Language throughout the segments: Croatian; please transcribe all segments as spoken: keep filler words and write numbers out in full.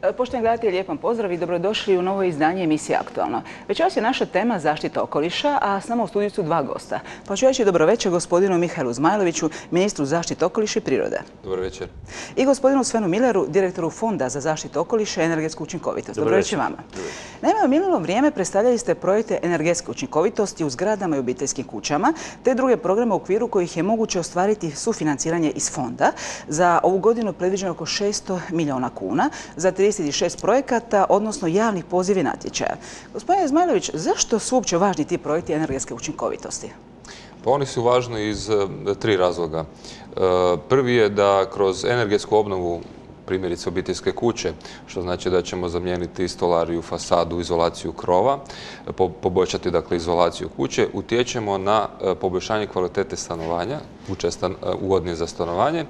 Poštovani gledatelji, lijep vam pozdrav i dobrodošli u novo izdanje emisije Aktualno. Večeras je naša tema zaštita okoliša, a s nama u studiju su dva gosta. Pa ću reći dobro večer gospodinu Mihajlu Zmajloviću, ministru zaštite okoliša i prirode. Dobro večer. I gospodinu Svenu Milleru, direktoru Fonda za zaštitu okoliša i energetsku učinkovitost. Dobro večer vama. Naime, u minulo vrijeme predstavljali ste projekte energetske učinkovitosti u zgradama i obiteljskim kućama, te druge programe u okviru kojih je moguće ostvariti sufinanciranje iz fonda. Za ovu godinu predviđeno oko šesto milijuna kuna za trideset šest projekata, odnosno javnih poziva i natječaja. Gospodine Zmajlović, zašto su uopće važni ti projekti energetske učinkovitosti? Pa oni su važni iz tri razloga. Prvi je da kroz energetsku obnovu primjerice obiteljske kuće, što znači da ćemo zamijeniti stolariju, fasadu, izolaciju krova, poboljšati dakle izolaciju kuće, utječemo na poboljšanje kvalitete stanovanja, kuće ugodnije za stanovanje.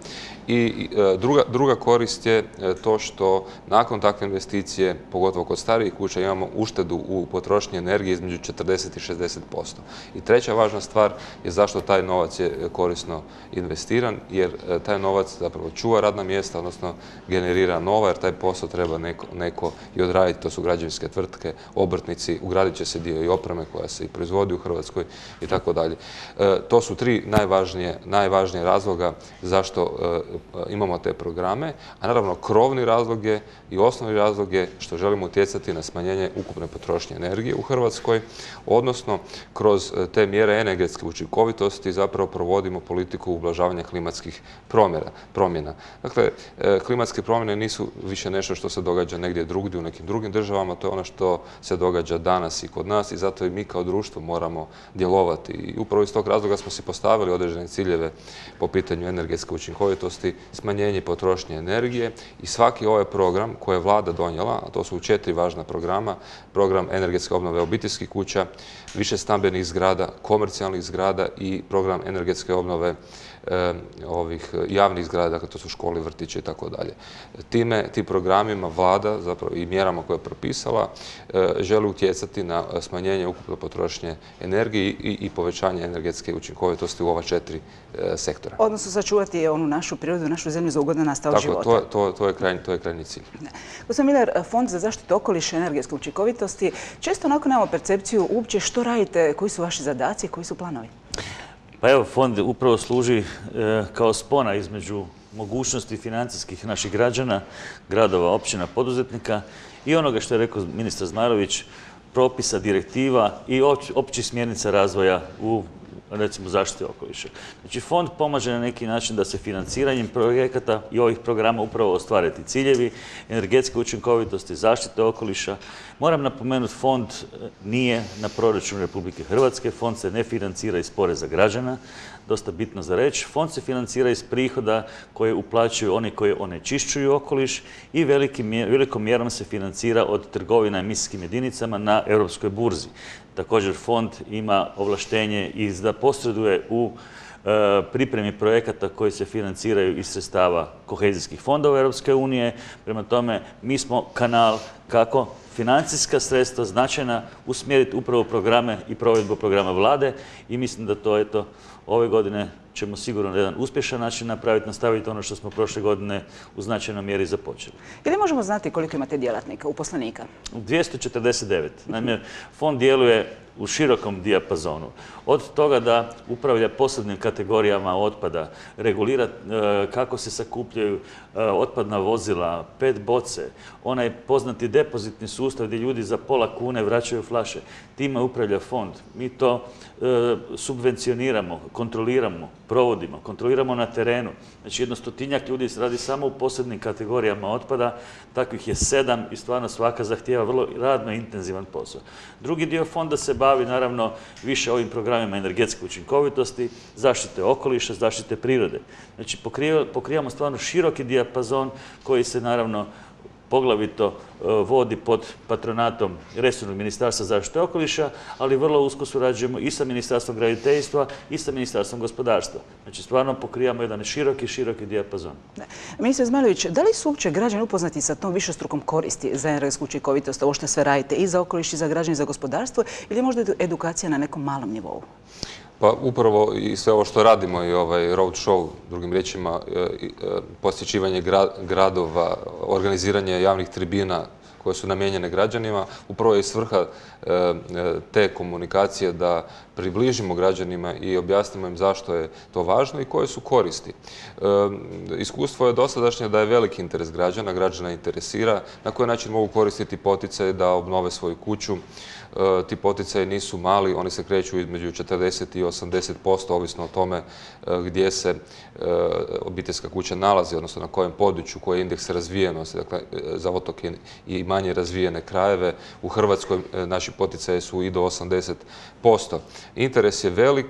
I druga, druga korist je to što nakon takve investicije, pogotovo kod starijih kuća, imamo uštedu u potrošnji energije između četrdeset i šezdeset posto. I treća važna stvar je zašto taj novac je korisno investiran, jer taj novac zapravo čuva radna mjesta, odnosno generira nova, jer taj posao treba neko, neko i odraditi. To su građevinske tvrtke, obrtnici, ugradit će se dio i opreme koja se i proizvodi u Hrvatskoj i tako dalje. To su tri najvažnije, najvažnije razloga zašto imamo te programe, a naravno krovni razlog je i osnovni razlog je što želimo utjecati na smanjenje ukupne potrošnje energije u Hrvatskoj, odnosno kroz te mjere energetske učinkovitosti zapravo provodimo politiku ublažavanja klimatskih promjena. Dakle, klimatske promjene nisu više nešto što se događa negdje drugdje u nekim drugim državama, to je ono što se događa danas i kod nas i zato i mi kao društvo moramo djelovati. I upravo iz tog razloga smo si postavili određene ciljeve po pitanju energetske učinkovitosti, smanjenje potrošnje energije i svaki ovaj program koji je vlada donijela, a to su četiri važna programa, program energetske obnove obiteljskih kuća, više stambenih zgrada, komercijalnih zgrada i program energetske obnove ovih javnih zgrada, dakle to su škole, vrtiće i tako dalje. Time, tim programima vlada zapravo i mjerama koje je propisala želi utjecati na smanjenje ukupne potrošnje energije i, i povećanje energetske učinkovitosti u ova četiri sektora. Odnosno sačuvati onu našu prirodu, našu zemlju za ugodan nastavak života. Tako, to, to, to, je krajnji, to je krajnji cilj. Gospodin Miller, Fond za zaštitu okoliša i energetske učinkovitosti, često onako nemamo percepciju uopće što radite, koji su vaši zadaci, koji su planovi? Pa evo, fond upravo služi e, kao spona između mogućnosti financijskih naših građana, gradova, općina, poduzetnika i onoga što je rekao ministar Zmajlović, propisa, direktiva i opć, općih smjernica razvoja u recimo zaštiti okoliša. Znači, fond pomaže na neki način da se financiranjem projekata i ovih programa upravo ostvare ti ciljevi, energetske učinkovitosti, zaštite okoliša. Moram napomenuti, fond nije na proračunu Republike Hrvatske, fond se ne financira iz poreza građana, dosta bitno za reći. Fond se financira iz prihoda koje uplaćuju oni koji onečišćuju okoliš i velikom mjerom se financira od trgovina emisijskim jedinicama na europskoj burzi. Također, fond ima ovlaštenje i da posreduje u e, pripremi projekata koji se financiraju iz sredstava kohezijskih fondova Europske unije. Prema tome, mi smo kanal kako financijska sredstva značajna usmjeriti upravo programe i provedbu programa vlade i mislim da to, eto, ove godine ćemo sigurno na jedan uspješan način napraviti, nastaviti ono što smo prošle godine u značajnoj mjeri započeli. Je li možemo znati koliko imate djelatnika, uposlenika? dvjesto četrdeset devet. Naime, fond djeluje u širokom dijapazonu. Od toga da upravlja posebnim kategorijama otpada, regulira kako se sakupljaju otpadna vozila, pet boce, onaj poznati depozitni sustav gdje ljudi za pola kune vraćaju flaše. Time upravlja fond. Mi to subvencioniramo, kontroliramo, provodimo, kontroliramo na terenu. Znači, jedno stotinjak ljudi se radi samo u posebnim kategorijama otpada, takvih je sedam i stvarno svaka zahtijeva vrlo radno i intenzivan posao. Drugi dio fonda se bavi naravno više ovim programima energetske učinkovitosti, zaštite okoliša, zaštite prirode. Znači, pokrivamo stvarno široki dijapazon koji se naravno poglavito vodi pod patronatom resornog ministarstva zaštite okoliša, ali vrlo usko surađujemo i sa Ministarstvom graditeljstva i sa Ministarstvom gospodarstva. Znači, stvarno pokrivamo jedan široki, široki dijapazon. Ministar Zmajlović, da li su uopće građani upoznati sa tom višestrukom koristi za energetsku učinkovitost, ovo što sve radite i za okoliš i za građane i za gospodarstvo, ili je možda edukacija na nekom malom nivou? Pa upravo i sve ovo što radimo i ovaj road show, drugim riječima, posjećivanje gradova, organiziranje javnih tribina koje su namijenjene građanima, upravo je svrha te komunikacije da približimo građanima i objasnimo im zašto je to važno i koje su koristi. Iskustvo je dosadašnje da je veliki interes građana, građana interesira na koji način mogu koristiti poticaje da obnove svoju kuću. Ti poticaji nisu mali, oni se kreću između četrdeset i osamdeset posto, ovisno o tome gdje se obiteljska kuća nalazi, odnosno na kojem području, koji je indeks razvijenosti, dakle za otoke i manje razvijene krajeve. U Hrvatskoj naši poticaji su i do osamdeset posto. Interes je velik.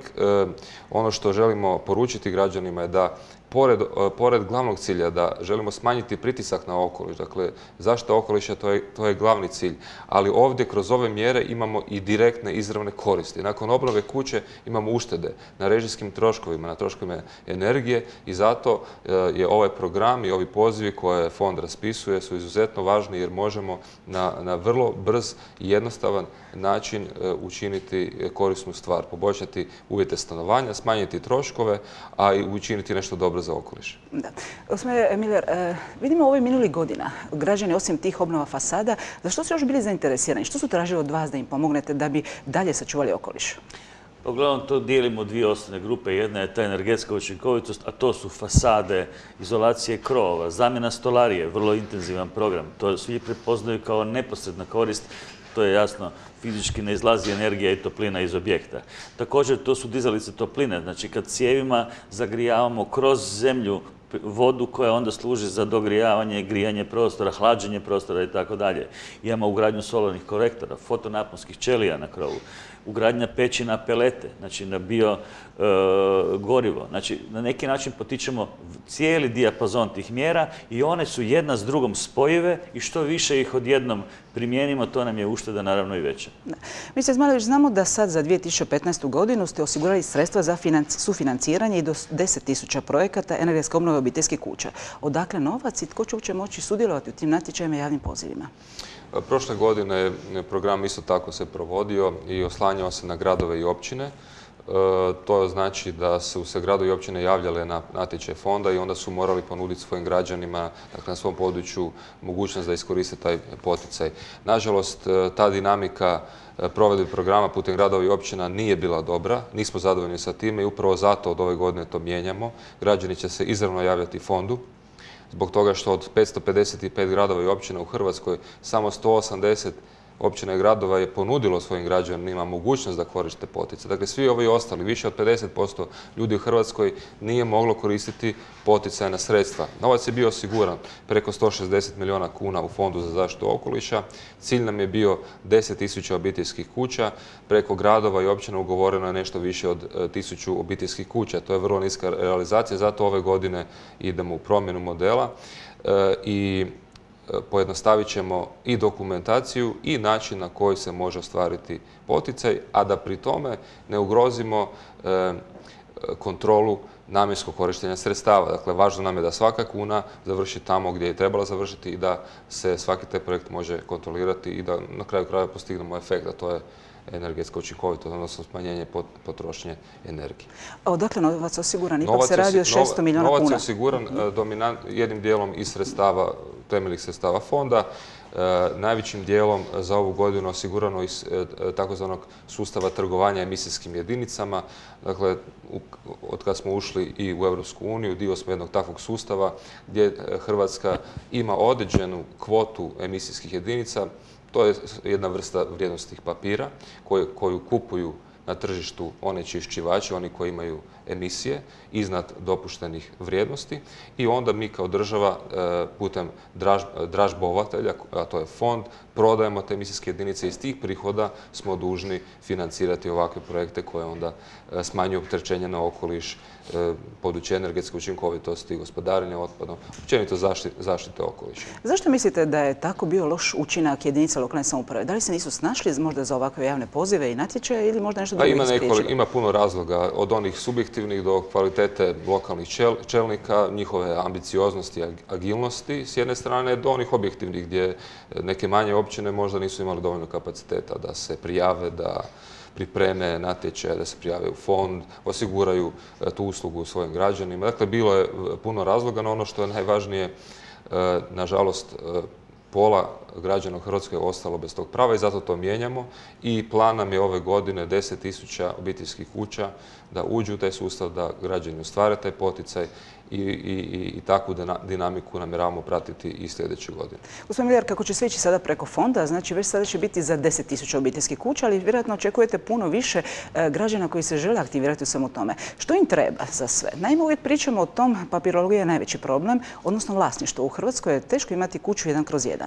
Ono što želimo poručiti građanima je da Pored, pored glavnog cilja da želimo smanjiti pritisak na okoliš, dakle zaštita okoliša to je, to je glavni cilj, ali ovdje kroz ove mjere imamo i direktne izravne koristi. Nakon obnove kuće imamo uštede na režijskim troškovima, na troškovima energije i zato je ovaj program i ovi pozivi koje fond raspisuje su izuzetno važni jer možemo na, na vrlo brz i jednostavan način učiniti korisnu stvar, poboljšati uvjete stanovanja, smanjiti troškove, a i učiniti nešto dobro za okoliš. Da. Gospodine Miller, vidimo ovih minulih godina građani osim tih obnova fasada, za što su još bili zainteresirani? Što su tražili od vas da im pomognete da bi dalje sačuvali okoliš? Uglavnom to dijelimo u dvije osnovne grupe. Jedna je ta energetska učinkovitost, a to su fasade, izolacije krovova, zamjena stolarije, vrlo intenzivan program. To svi prepoznaju kao neposredna korist. To je jasno, fizički ne izlazi energija i toplina iz objekta. Također to su dizalice topline, znači kad cijevima zagrijavamo kroz zemlju vodu koja onda služi za dogrijavanje, grijanje prostora, hlađenje prostora i tako dalje. Imamo ugradnju solarnih korektora, fotonaponskih ćelija na krovu, ugradnja peći na pelete, znači na bio e, gorivo. Znači, na neki način potičemo cijeli dijapazon tih mjera i one su jedna s drugom spojive i što više ih odjednom primijenimo, to nam je ušteda naravno i veća. Ministar Zmajlović, znamo da sad za dvije tisuće petnaestu. godinu ste osigurali sredstva za sufinanciranje i do deset tisuća projekata energetske obnove obiteljskih kuća. Odakle novac i tko će uopće moći sudjelovati u tim natječajima i javnim pozivima? Prošle godine program isto tako se provodio i oslanjao se na gradove i općine. To znači da su se gradovi i općine javljale na natječaj fonda i onda su morali ponuditi svojim građanima, dakle na svom području, mogućnost da iskoriste taj poticaj. Nažalost, ta dinamika provedbe programa putem gradova i općina nije bila dobra, nismo zadovoljni sa time i upravo zato od ove godine to mijenjamo. Građani će se izravno javljati fondu, zbog toga što od petsto pedeset pet gradova i općina u Hrvatskoj samo sto osamdeset općina i gradova je ponudilo svojim građanima mogućnost da koriste poticaje. Dakle, svi ovi ostali, više od pedeset posto ljudi u Hrvatskoj nije moglo koristiti poticajna sredstva. Novac je bio osiguran preko sto šezdeset milijuna kuna u Fondu za zaštitu okoliša. Cilj nam je bio deset tisuća obiteljskih kuća. Preko gradova i općina ugovoreno je nešto više od tisuću obiteljskih kuća. To je vrlo niska realizacija, zato ove godine idemo u promjenu modela i pojednostavit ćemo i dokumentaciju i način na koji se može ostvariti poticaj, a da pri tome ne ugrozimo kontrolu namjenskog korištenja sredstava. Dakle, važno nam je da svaka kuna završi tamo gdje je trebala završiti i da se svaki taj projekt može kontrolirati i da na kraju kraja postignemo efekt, a to je energetska učinkovitost, odnosno smanjenje potrošnje energije. A odakle novac osiguran? Ipak se radi o šesto milijuna kuna. Novac je osiguran jednim dijelom iz sredstava, temeljnih sredstava fonda, najvećim dijelom za ovu godinu osigurano iz takozvanog sustava trgovanja emisijskim jedinicama. Dakle, od kad smo ušli i u Europsku uniju, dio smo jednog takvog sustava gdje Hrvatska ima određenu kvotu emisijskih jedinica. To je jedna vrsta vrijednosnih papira koju kupuju na tržištu onečišćivači, oni koji imaju emisije iznad dopuštenih vrijednosti i onda mi kao država putem dražbovatelja, a to je fond, prodajemo te emisijske jedinice i iz tih prihoda smo dužni financirati ovakve projekte koje onda smanjuju opterećenje na okoliš, područje energetske učinkovitosti, gospodarenja otpadom, općenito zaštite okoliša. Zašto mislite da je tako bio loš učinak jedinica lokalne samouprave? Da li se nisu snašli možda za ovakve javne pozive i natječaje ili možda nešto nešto Pa drugo ima, nekoliko, spriječilo? ima puno razloga, od onih subjektivnih do kvalitete lokalnih čel, čelnika, njihove ambicioznosti i agilnosti s jedne strane, do onih objektivnih gdje neke manje općine možda nisu imali dovoljno kapaciteta da se prijave, da pripreme natječaje, da se prijave u fond, osiguraju tu uslugu svojim građanima. Dakle, bilo je puno razloga, no ono što je najvažnije, nažalost, pola građana u Hrvatskoj je ostalo bez tog prava i zato to mijenjamo i plan nam je ove godine deset tisuća obiteljskih kuća da uđu u taj sustav, da građani ostvare taj poticaj i, i, i takvu dinamiku namjeravamo pratiti i sljedeće godine. Gospodin Miljar, kako će sve ići sada preko fonda, znači već sada će biti za deset tisuća obiteljskih kuća, ali vjerojatno očekujete puno više građana koji se žele aktivirati u svemu tome. Što im treba za sve? Naime, uvijek pričamo o tom, papirologija je najveći problem, odnosno vlasništvo. U Hrvatskoj je teško imati kuću jedan kroz jedan.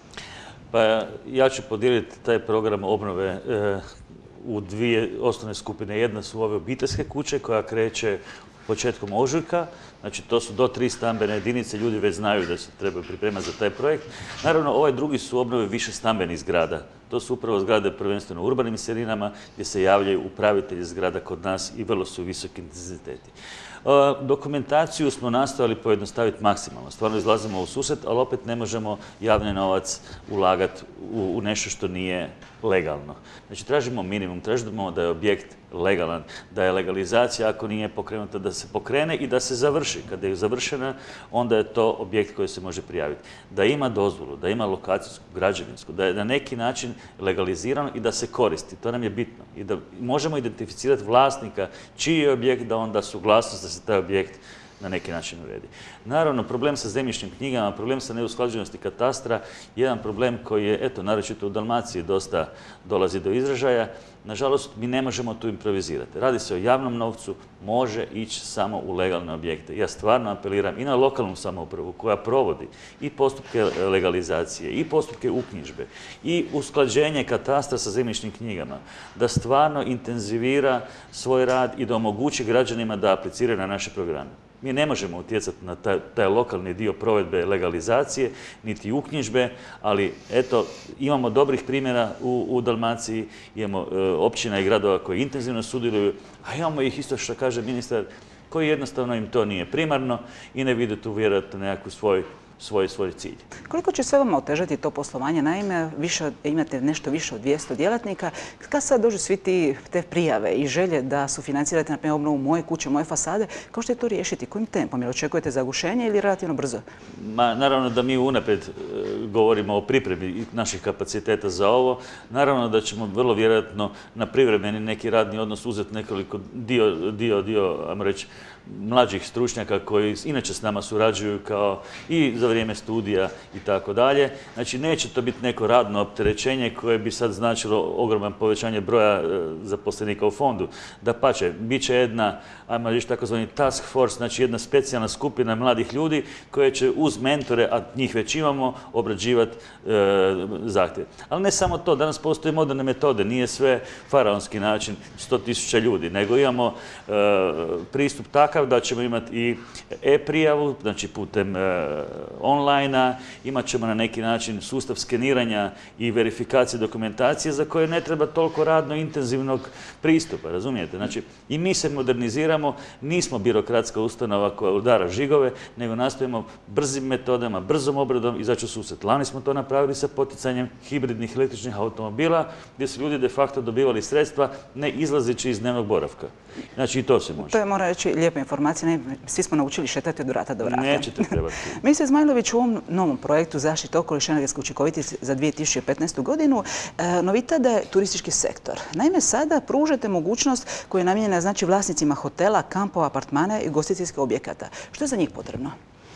Pa ja ću podijeliti taj program obnove e, u dvije osnovne skupine. Jedna su ove obiteljske kuće koja kreće početkom ožujka, znači to su do tri stambene jedinice, ljudi već znaju da se trebaju pripremati za taj projekt. Naravno, ovaj drugi su obnove više stambenih zgrada. To su upravo zgrade prvenstveno u urbanim sredinama gdje se javljaju upravitelji zgrada kod nas i vrlo su visoki intenziteti. Dokumentaciju smo nastojali pojednostaviti maksimalno. Stvarno izlazimo u susret, ali opet ne možemo javni novac ulagati u, u nešto što nije legalno. Znači, tražimo minimum, tražimo da je objekt legalan, da je legalizacija, ako nije pokrenuta, da se pokrene i da se završi. Kada je završena, onda je to objekt koji se može prijaviti. Da ima dozvolu, da ima lokacijsku, građevinsku, da je na neki način legalizirano i da se koristi. To nam je bitno. I da možemo identificirati vlasnika čiji je objekt, da onda suglasnost da se taj objekt na neki način uredi. Naravno, problem sa zemljišnim knjigama, problem sa neusklađenosti katastra, jedan problem koji je, eto, naročito u Dalmaciji dosta dolazi do izražaja. Nažalost, mi ne možemo tu improvizirati. Radi se o javnom novcu, može ići samo u legalne objekte. Ja stvarno apeliram i na lokalnu samoupravu koja provodi i postupke legalizacije, i postupke uknjižbe, i usklađenje katastra sa zemljišnim knjigama, da stvarno intenzivira svoj rad i da omogući građanima da apliciraju na naše programe. Mi ne možemo utjecati na taj, taj lokalni dio provedbe legalizacije, niti uknjižbe, ali eto, imamo dobrih primjera u, u Dalmaciji, imamo e, općina i gradova koji intenzivno sudjeluju, a imamo ih isto što kaže ministar, koji jednostavno im to nije primarno i ne vide tu vjerojatno nekakvu svoj svoj, svoj cilj. Koliko će sve vama otežati to poslovanje? Naime, više, imate nešto više od dvjesto djelatnika. Kad sad dođu svi ti, te prijave i želje da sufinancirate na primjer obnovu moje kuće, moje fasade, kako ćete to riješiti? Kojim tempom? Jel očekujete zagušenje ili relativno brzo? Ma, naravno da mi unaprijed e, govorimo o pripremi naših kapaciteta za ovo. Naravno da ćemo vrlo vjerojatno na privremeni neki radni odnos uzeti nekoliko dio, dio, dio, ajmo reći, mlađih stručnjaka koji inače s nama surađuju kao i za vrijeme studija i tako dalje. Znači, neće to biti neko radno opterećenje koje bi sad značilo ogroman povećanje broja zaposlenika u fondu. Dapače, bit će jedna, ajmo reći takozvani task force, znači jedna specijalna skupina mladih ljudi koje će uz mentore, a njih već imamo, obrađivati e, zahtjeve. Ali ne samo to, danas postoje moderne metode, nije sve faraonski način sto tisuća ljudi, nego imamo e, pristup takav da ćemo imati i e-prijavu, znači putem e, online-a, imat ćemo na neki način sustav skeniranja i verifikacije dokumentacije za koje ne treba toliko radno intenzivnog pristupa, razumijete? Znači, i mi se moderniziramo, nismo birokratska ustanova koja udara žigove, nego nastojimo brzim metodama, brzom obradom izaći u susret. Lani smo to napravili sa poticanjem hibridnih električnih automobila, gdje su ljudi de facto dobivali sredstva ne izlazeći iz dnevnog boravka. Znači, i to se može. To je, mora reći, lijepa informacija. Ne, svi smo naučili šetati od vrata do vrata. Nećete trebati. Ministar Zmajlović, u ovom novom projektu zaštite okoliša i energetske učinkovitosti za dvije tisuće petnaestu. godinu e, novitada je turistički sektor. Naime, sada pružate mogućnost koja je namijenjena znači vlasnicima hotela, kampova, apartmana i ugostiteljskih objekata. Što je za njih potrebno?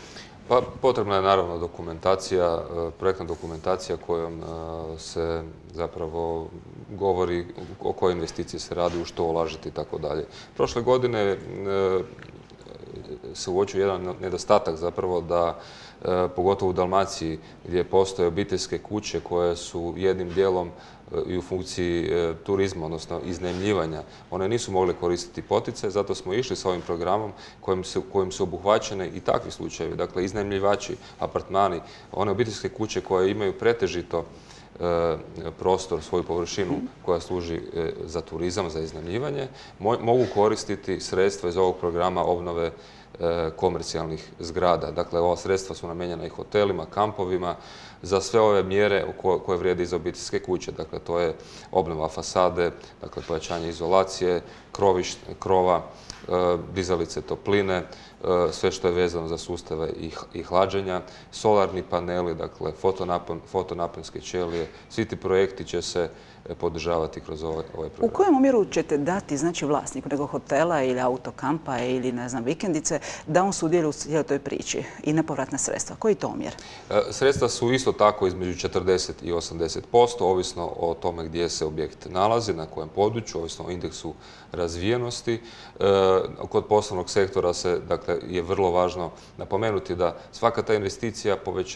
Pa potrebna je naravno dokumentacija, projektna dokumentacija kojom se zapravo govori o kojoj investiciji se radi, u što ulažete i tako dalje. Prošle godine se uočio jedan nedostatak zapravo da pogotovo u Dalmaciji gdje postoje obiteljske kuće koje su jednim dijelom i u funkciji turizma, odnosno iznajmljivanja. One nisu mogle koristiti poticaje, zato smo išli s ovim programom kojim su, kojim su obuhvaćene i takvi slučajevi. Dakle, iznajmljivači, apartmani, one obiteljske kuće koje imaju pretežito prostor, svoju površinu koja služi za turizam, za iznajmljivanje, mogu koristiti sredstva iz ovog programa obnove komercijalnih zgrada. Dakle, ova sredstva su namijenjena i hotelima, kampovima, za sve ove mjere koje vrijede iz obiteljske kuće. Dakle, to je obnova fasade, dakle, pojačanje izolacije, krova, dizalice topline, sve što je vezano za sustave i hlađenja, solarni paneli, dakle, fotonaponske ćelije. Svi ti projekti će se podržavati kroz ovaj program. U kojem omjeru ćete dati, znači, vlasniku nekog hotela ili autokampa ili, ne znam, vikendice, da on sudjeluje u cijeloj toj priči i nepovratna sredstva? Koji je to omjer? Sredstva su isto tako između četrdeset i osamdeset posto, ovisno o tome gdje se objekt nalazi, na kojem području, ovisno o indeksu razvijenosti. Kod poslovnog sektora se, dakle, je vrlo važno napomenuti da svaka ta investicija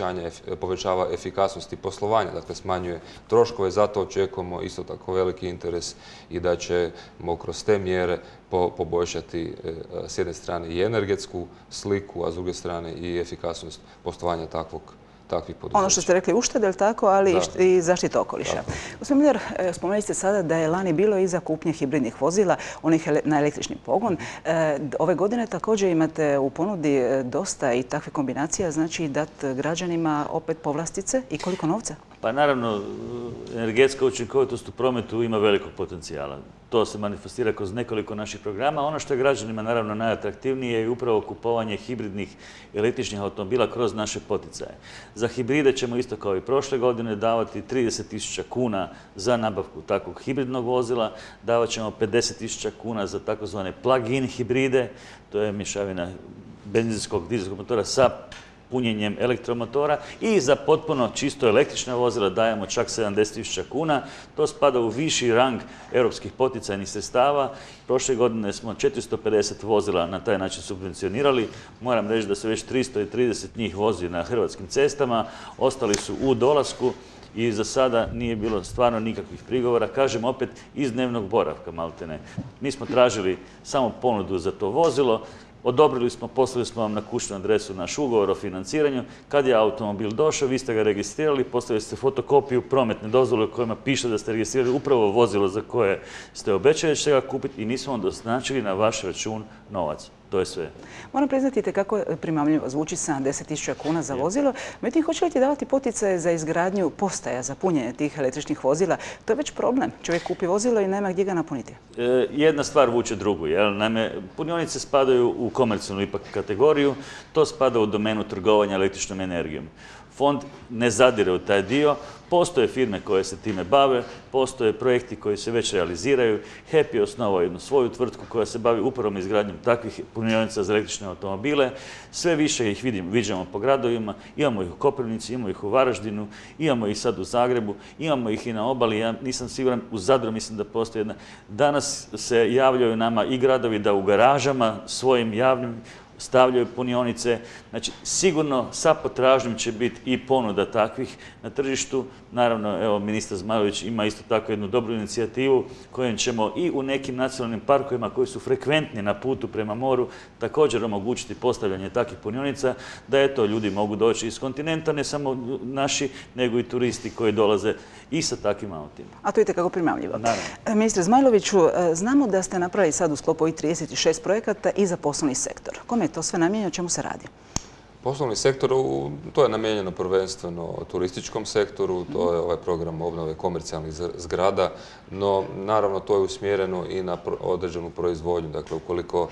povećava efikasnost i poslovanja, dakle, smanjuje troškove, zato očekujemo isto tako veliki interes i da ćemo kroz te mjere poboljšati s jedne strane i energetsku sliku, a s druge strane i efikasnost poslovanja takvog takvih poduzeća. Ono što ste rekli uštede, ali tako, ali i zaštita okoliša. Gospodin Miller, spomenuli ste sada da je lani bilo i za kupnje hibridnih vozila, onih na električni pogon. Ove godine također imate u ponudi dosta i takve kombinacija, znači dati građanima opet povlastice i koliko novca? Pa naravno, energetska učinkovitost u prometu ima velikog potencijala. To se manifestira kroz nekoliko naših programa. Ono što je građanima naravno najatraktivnije je upravo kupovanje hibridnih električnih automobila kroz naše poticaje. Za hibride ćemo isto kao i prošle godine davati trideset tisuća kuna za nabavku takvog hibridnog vozila, davat ćemo pedeset tisuća kuna za takozvane plug-in hibride, to je mješavina benzinskog dizelskog motora sa punjenjem elektromotora, i za potpuno čisto električna vozila dajemo čak sedamdeset tisuća kuna. To spada u viši rang europskih poticajnih sredstava. Prošle godine smo četiristo pedeset vozila na taj način subvencionirali. Moram reći da se već tristo trideset njih vozi na hrvatskim cestama, ostali su u dolasku i za sada nije bilo stvarno nikakvih prigovora. Kažem opet, iz dnevnog boravka maltene. Mi smo tražili samo ponudu za to vozilo, odobrili smo, poslali smo vam na kućnu adresu naš ugovor o financiranju. Kad je automobil došao, vi ste ga registrirali, postavili ste fotokopiju prometne dozvole u kojima piše da ste registrirali upravo vozilo za koje ste obećali da ćete ga kupiti i mi smo vam doznačili na vaš račun novac. To je sve. Moram priznati kako primamljivo zvuči sedamdeset tisuća kuna za vozilo. Međutim, hoće li ti davati poticaje za izgradnju postaja za punjenje tih električnih vozila? To je već problem. Čovjek kupi vozilo i nema gdje ga napuniti. Jedna stvar vuče drugu. Naime, punionice spadaju u komercijalnu ipak kategoriju. To spada u domenu trgovanja električnom energijom. Fond ne zadire u taj dio. Postoje firme koje se time bave, postoje projekti koji se već realiziraju. H E P je osnovao jednu svoju tvrtku koja se bavi upravo izgradnjom takvih punionica za električne automobile. Sve više ih viđamo po gradovima. Imamo ih u Koprivnici, imamo ih u Varaždinu, imamo ih sad u Zagrebu, imamo ih i na obali. Ja nisam siguran, u Zadru mislim da postoji jedna. Danas se javljaju nama i gradovi da u garažama svojim javnim stavljaju punionice. Znači, sigurno sa potražnjom će biti i ponuda takvih na tržištu. Naravno, evo, ministar Zmajlović ima isto tako jednu dobru inicijativu kojom ćemo i u nekim nacionalnim parkovima koji su frekventni na putu prema moru također omogućiti postavljanje takvih punionica, da eto, ljudi mogu doći iz kontinenta, ne samo naši, nego i turisti koji dolaze i sa takvim autima. A to je kako primamljivo. Naravno. Ministre Zmajloviću, znamo da ste napravili sad u sklopu ovih trideset šest projekata i za poslovni sektor. Kome je to sve namijenjeno, o čemu se radi? Poslovni sektor, to je namijenjeno prvenstveno turističkom sektoru, to je ovaj program obnove komercijalnih zgrada, no naravno to je usmjereno i na određenu proizvodnju. Dakle, ukoliko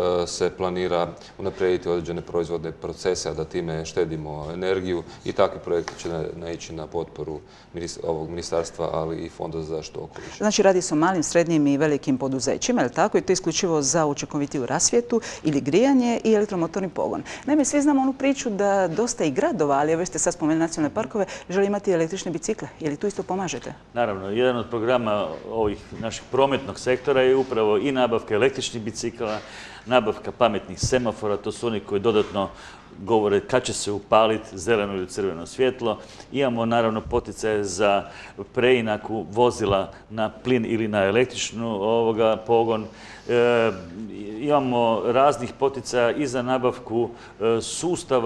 se planira unaprijediti određene proizvodne procese, a da time štedimo energiju, i takvi projekti će naići na potporu ovog ministarstva, ali i Fonda za zaštitu okoliša. Znači, radi se o malim, srednjim i velikim poduzećima, je li tako? I to isključivo za učinkovitiju rasvjetu ili grijanje i elektromotorni pogon. Naime, svi znamo onu priču da dosta i gradova, ali već ste sad spomenuli nacionalne parkove, želi imati električne bicikle. Je li tu isto pomažete? Naravno, jedan od programa ovih naših prometnog sektora je upravo i nabavka električnih bicikla, nabavka pametnih semafora, to su oni koji dodatno govore kad će se upaliti zeleno ili crveno svjetlo. Imamo naravno poticaje za preinaku vozila na plin ili na električnu pogon. Imamo raznih poticaja i za nabavku sustava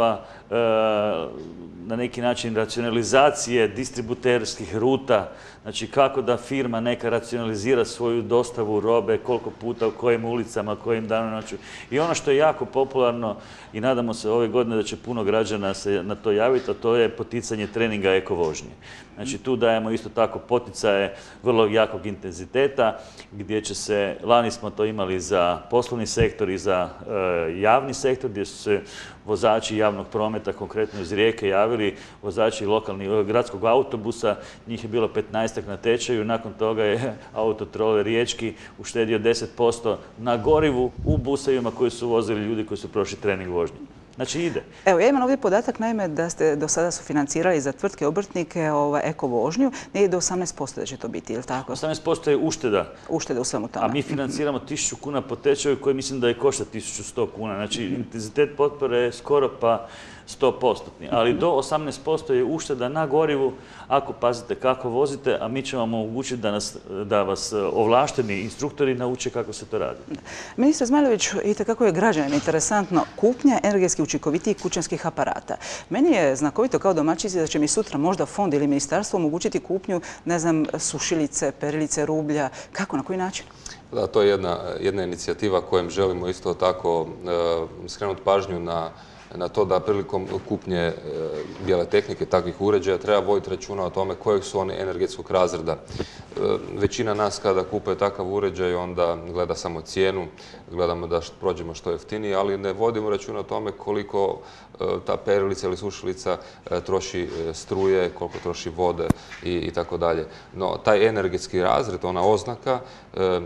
na neki način racionalizacije distributerskih ruta, znači kako da firma neka racionalizira svoju dostavu robe, koliko puta, u kojim ulicama, kojim danom noću. I ono što je jako popularno i nadamo se ove godine da će puno građana se na to javiti, a to je poticanje treninga eko vožnje. Znači tu dajemo isto tako poticaje vrlo jakog intenziteta, gdje će se, lani smo to imali za poslovni sektor i za javni sektor, gdje su se vozači javnog prometa, konkretno iz Rijeke, javili, vozači lokalnih gradskog autobusa, njih je bilo petnaestak na tečaju, nakon toga je autotroler riječki uštedio deset posto na gorivu u busevima koji su vozili ljudi koji su prošli trening vožnje. Znači ide. Evo, ja imam ovdje podatak, naime, da ste do sada sufinancirali za tvrtke obrtnike eko vožnju, negdje do osamnaest posto da će to biti, je li tako? osamnaest posto je ušteda. Ušteda u svemu tome. A mi financiramo tisuću kuna po tečaju koji mislim da je košta tisuću sto kuna. Znači, intenzitet potpore je skoro pa sto posto. Ali do osamnaest posto je ušteda na gorivu ako pazite kako vozite, a mi ćemo vam omogućiti da, nas, da vas ovlašteni instruktori nauče kako se to radi. Ministar Zmajlović, itekako je građanima interesantno kupnja energetski učinkovitijih kućanskih aparata. Meni je znakovito kao domaćici da će mi sutra možda fond ili ministarstvo omogućiti kupnju, ne znam, sušilice, perilice, rublja. Kako, na koji način? Da, to je jedna, jedna inicijativa kojom želimo isto tako e, skrenuti pažnju na na to da prilikom kupnje e, bijele tehnike, takvih uređaja, treba voditi računa o tome kojeg su oni energetskog razreda. E, većina nas kada kupuje takav uređaj onda gleda samo cijenu, gledamo da što, prođemo što jeftinije, ali ne vodimo računa o tome koliko e, ta perilica ili sušilica e, troši e, struje, koliko troši vode i, i tako dalje. No, taj energetski razred, ona oznaka, e, e,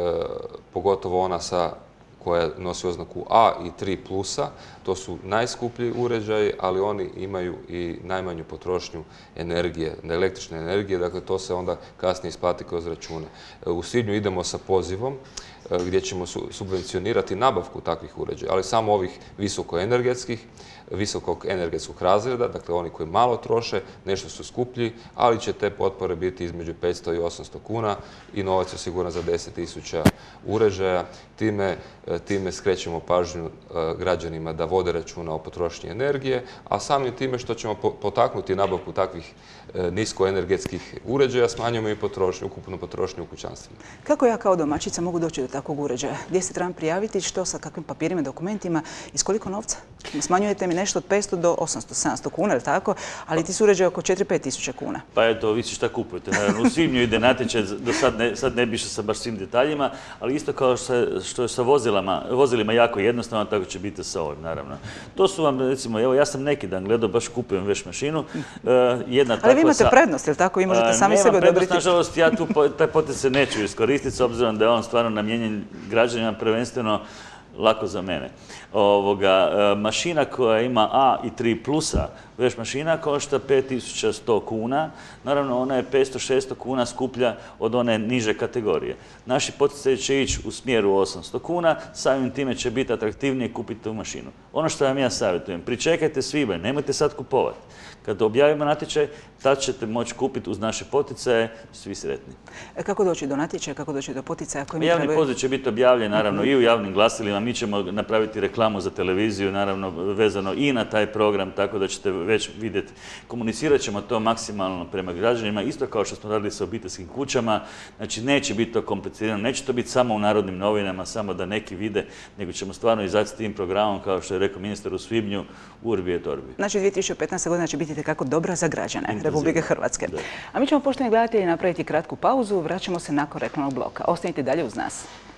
pogotovo ona sa koja nosi oznaku A i tri plusa, to su najskuplji uređaji, ali oni imaju i najmanju potrošnju energije, električne energije, dakle to se onda kasnije isplati kroz račune. U svibnju idemo sa pozivom gdje ćemo subvencionirati nabavku takvih uređaja, ali samo ovih visokoenergetskih, visokog energetskog razreda, dakle oni koji malo troše, nešto su skuplji, ali će te potpore biti između petsto i osamsto kuna i novac je osiguran za deset tisuća uređaja. Time, time skrećemo pažnju građanima da vode računa o potrošnji energije, a samim time što ćemo potaknuti nabavku takvih niskoenergetskih uređaja, smanjujemo i potrošnju, ukupnu potrošnju u kućanstvima. Kako ja kao domaćica mogu doći do takvog uređaja? Gdje se trebam prijaviti, što sa kakvim papirima, dokumentima i s koliko novca? Smanjujete mi nešto od petsto do osamsto sedamsto kuna, ili tako? Ali ti su uređaje oko četiri do pet tisuća kuna. Pa eto, ovisi šta kupujete. Naravno, u svibnju ide natječaj, do sad ne, sad ne bi išao sa baš svim detaljima, ali isto kao što je sa vozilama, vozilima jako jednostavno, tako će biti sa ovim, naravno. To su vam, recimo, evo, ja sam neki dan gledao, baš kupujem veš mašinu. Jedna ali vi imate sa, prednost, ili tako? I možete sami sebe odobriti? Prednost, nažalost, ja tu taj poticaj neću iskoristiti, s obzirom da je on stvarno namijenjen građanima prvenstveno lako za mene. Ovoga, mašina koja ima A i tri plusa, veš mašina košta pet tisuća sto kuna, naravno ona je petsto do šesto kuna skuplja od one niže kategorije. Naši poticaji će ići u smjeru osamsto kuna, samim time će biti atraktivnije kupiti tu mašinu. Ono što vam ja savjetujem, pričekajte svibanj, nemojte sad kupovati. Kad objavimo natječaj, tad ćete moći kupiti uz naše poticaje, svi sretni. E, kako doći do natječaja, kako doći do poticaja? Koji Javni trebaju... poziv će biti objavljen, naravno, i u javnim glasilima. Mi ćemo napraviti reklamu za televiziju, naravno, vezano i na taj program, tako da ćete već vidjeti. Komunicirat ćemo to maksimalno prema građanima, isto kao što smo radili sa obiteljskim kućama. Znači, neće biti to komplicirano, neće to biti samo u Narodnim novinama, samo da neki vide, nego ćemo stvarno izaći s tim programom, kao što je rekao ministar u svibnju, urbi et orbi. Znači, dvije tisuće petnaesta godina će biti kako dobra za građane Republike Hrvatske. A mi ćemo, poštovani gledatelji, napraviti kratku pauzu, vraćamo se nakon reklamnog bloka. Ostanite dalje uz nas.